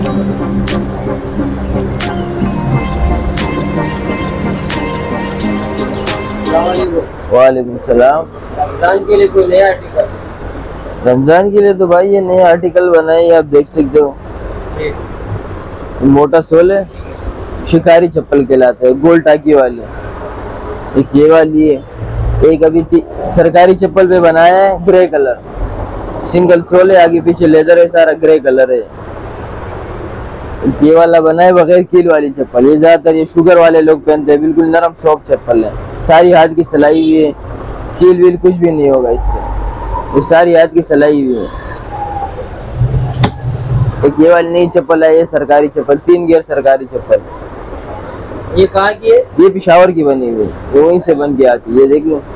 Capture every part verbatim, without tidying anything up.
वालेकुम सलाम। रमजान के लिए कोई नया आर्टिकल? रमजान के लिए तो भाई ये नया आर्टिकल बनाए, आप देख सकते हो। मोटा सोल है, शिकारी चप्पल कहलाते हैं, गोल टाकी वाले। एक ये वाली है, एक अभी सरकारी चप्पल पे बनाया है ग्रे कलर, सिंगल सोल है, आगे पीछे लेदर है, सारा ग्रे कलर है। एक ये वाला बना है बगैर कील वाली चप्पल, ये ज्यादातर ये शुगर वाले लोग पहनते हैं, बिल्कुल नरम सॉफ्ट चप्पल है, सारी हाथ की सिलाई हुई है, कील वील कुछ भी नहीं होगा इसमें, ये सारी हाथ की सिलाई हुई है। एक ये वाली नई चप्पल है, ये सरकारी चप्पल, तीन गियर सरकारी चप्पल। ये कहाँ की है? ये पिशावर की बनी हुई है, ये वहीं से बन के आती है, ये देख लो।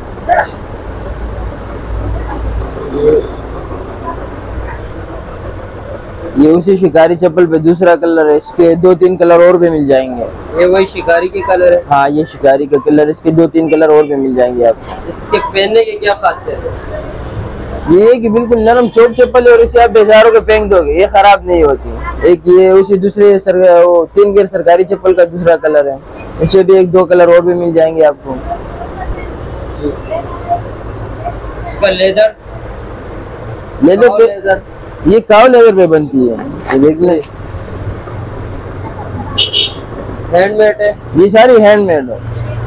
ये उसी शिकारी चप्पल पे दूसरा कलर है, इसके दो तीन कलर और भी मिल जाएंगे। ये वही शिकारी के कलर है? हाँ, ये शिकारी का कलर, इसके दो तीन कलर और भी मिल जाएंगे आपको। इसके पहनने की क्या खासियत है? ये है कि बिल्कुल नरम सॉफ्ट चप्पल है और इसे आप हजारों के फेंक दोगे, ये खराब नहीं होती। एक ये उसी दूसरे सर, वो तीन गियर सरकारी चप्पल का दूसरा कलर है, इसमें भी एक दो कलर और भी मिल जाएंगे आपको। इसका लेदर? लेदर पे, ये काव लेदर पे बनती है, ये देख ले, हैंडमेड है, ये सारी हैंडमेड है।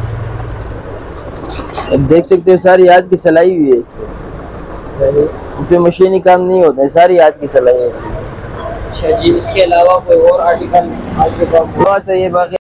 अब देख सकते हो सारी हाथ की सिलाई हुई है इसमें, सही, इसमें मशीनी काम नहीं होता है, सारी हाथ की सिलाई है। अच्छा जी, इसके अलावा कोई और आर्टिकल आपके पास? तो ये बाकी